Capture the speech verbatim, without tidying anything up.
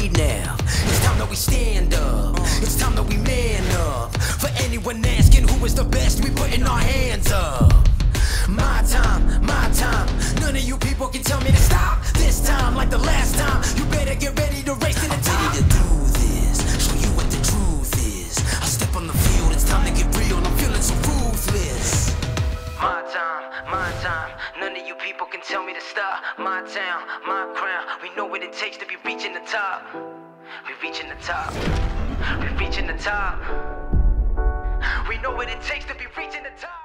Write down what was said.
right now. It's time that we stand up. It's time that we man up. For anyone asking who is the best, we putting our hands up. My time, my time. None of you people can tell me to stop. This time, like the last time, you better get ready to race to the top. I'm ready to do this, show you what the truth is. I step on the field, it's time to get real. I'm feeling so ruthless. My time, my time. None of you people can tell me to stop. My town, my crown. We know what it takes to be reaching the top. We reaching the top. We reaching the top. We know what it takes to be reaching the top.